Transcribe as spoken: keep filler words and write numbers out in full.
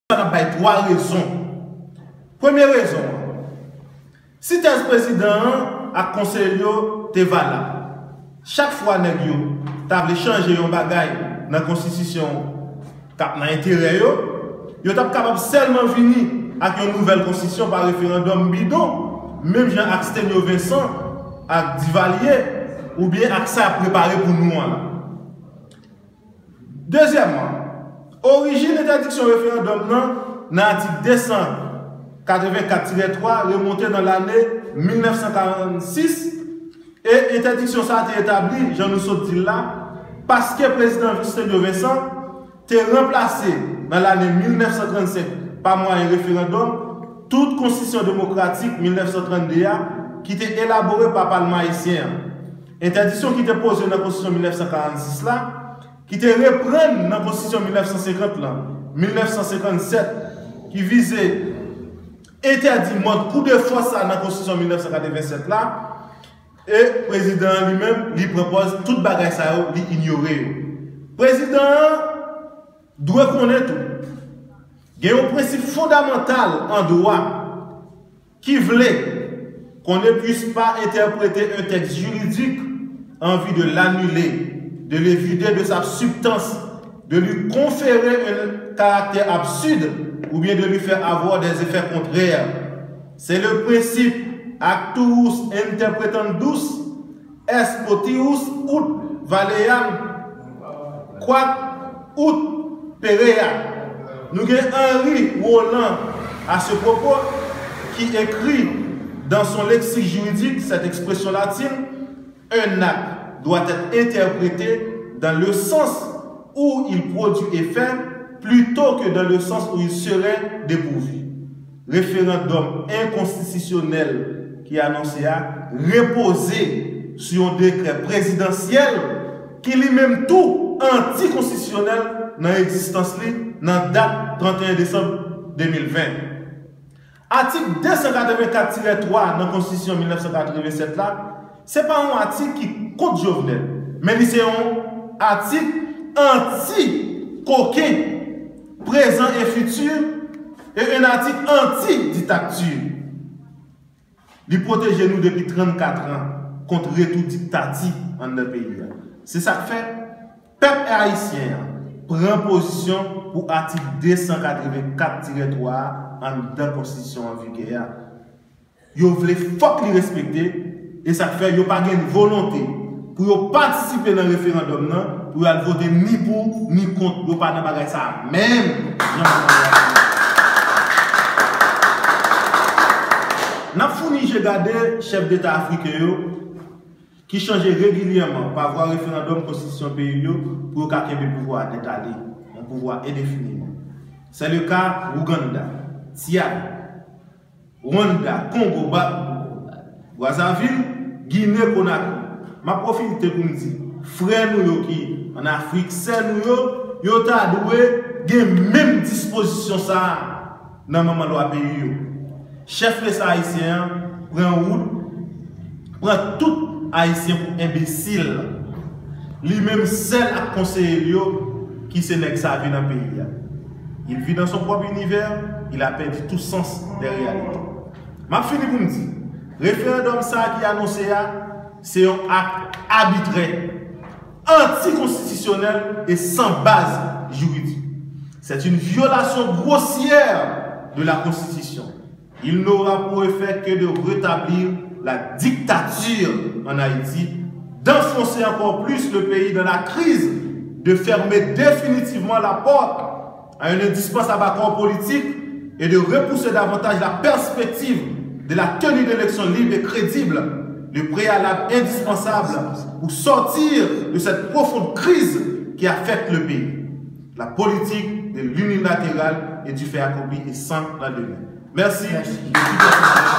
Ça n'a pas trois raisons. Première raison, si tu es président à conseil te valable. Chaque fois que tu as changé un bagage dans la constitution, dans l'intérêt, tu es capable seulement venir avec une nouvelle constitution par référendum bidon, même Jean Axtenio Vincent, avec Divalier, ou bien avec ça préparé pour nous. Deuxièmement, origine d'interdiction référendum dans l'article deux cent quatre-vingt-quatre tiret trois remonté dans l'année mille neuf cent quarante-six et interdiction ça a été établie, j'en nous saute là, parce que le président Axtenio Vincent était remplacé dans l'année mille neuf cent trente-sept par moyen référendum toute constitution démocratique mille neuf cent trente-deux qui était élaborée par le Parlement haïtien. Interdiction qui était posée dans la constitution mille neuf cent quarante-six là, qui était reprise dans la constitution mille neuf cent cinquante là, mille neuf cent cinquante-sept, qui visait interdit mode coup de force dans la constitution mille neuf cent quatre-vingt-sept là, et le président lui-même lui propose toute bagaille ça l'ignorer. Le président doit connaître tout. Il y a un principe fondamental en droit qui voulait qu'on ne puisse pas interpréter un texte juridique en vue de l'annuler, de le vider de sa substance, de lui conférer un caractère absurde ou bien de lui faire avoir des effets contraires. C'est le principe actus interpretandus est potius ut valeam quod ut perea. Nous avons Henri Roland à ce propos qui écrit dans son lexique juridique cette expression latine: un acte doit être interprété dans le sens où il produit effet plutôt que dans le sens où il serait dépourvu. Référendum inconstitutionnel qui annoncé à reposer sur un décret présidentiel qui lui-même tout anticonstitutionnel dans l'existence dans la date trente et un décembre deux mille vingt. Article deux cent quatre-vingt-quatre tiret trois dans la Constitution mille neuf cent quatre-vingt-sept là, ce n'est pas un article qui compte Jovenel, mais c'est un article anti-coquin, présent et futur, et un article anti-dictature. Il protège nous depuis trente-quatre ans contre tout dictature dans le pays. C'est ça que fait. Peuple haïtien prend position pour l'article deux cent quatre-vingt-quatre tiret trois en la Constitution en vigueur. Vous voulez faut les respecter et ça fait que vous n'avez pas de volonté pour participer dans le référendum pour voter ni pour ni contre. Vous n'avez pas de ça même. Nous avons fourni, j'ai gardé chef d'État africain qui changeait régulièrement par voie référendum constitution pays pour qu'il ait le pouvoir d'étaler, un pouvoir indéfiniment. C'est le cas Ouganda, Tchad, Rwanda, Congo, Brazzaville, Guinée, Conakry. Ma profite pour nous dire, frères nous qui en Afrique, c'est nous qui ont doué même disposition ça dans le moment de pays. Chef de haïtien prend route, prend tout haïtien pour imbécile. Lui-même seul à conseiller qui se n'est que sa vie dans le pays. Il vit dans son propre univers, il a perdu tout sens des réalités. Je finis pour me dire, référendum ça qui est annoncé, c'est un acte arbitraire, anticonstitutionnel et sans base juridique. C'est une violation grossière de la Constitution. Il n'aura pour effet que de rétablir la dictature en Haïti, d'enfoncer encore plus le pays dans la crise, de fermer définitivement la porte à un indispensable accord politique et de repousser davantage la perspective de la tenue d'élections libres et crédibles, le préalable indispensable pour sortir de cette profonde crise qui affecte le pays. La politique de l'unilatéral et du fait accompli est sans la demain. Merci. Merci.